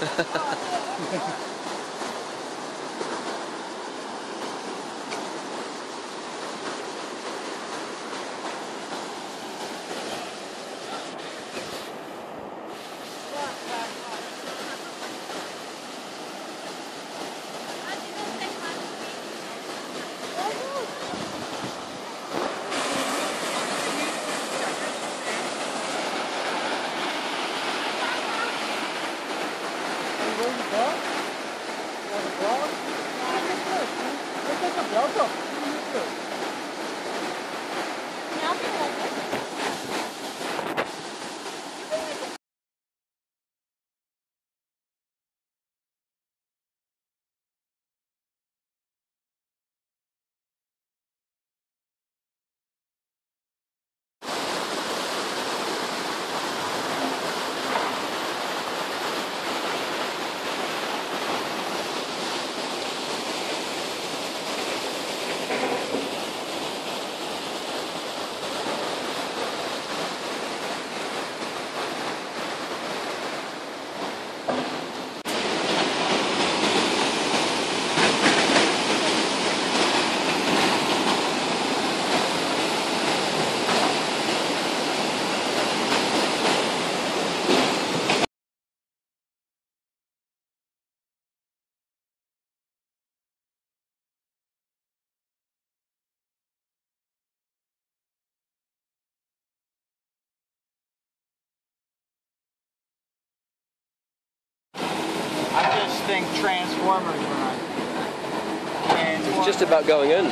I just think Transformers run. It's just about going in.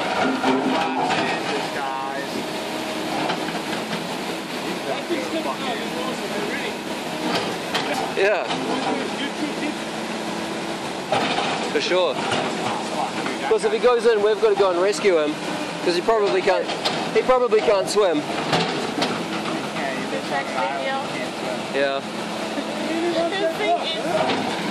Yeah. For sure. Because if he goes in, we've got to go and rescue him. Because he probably can't swim. Yeah. This thing is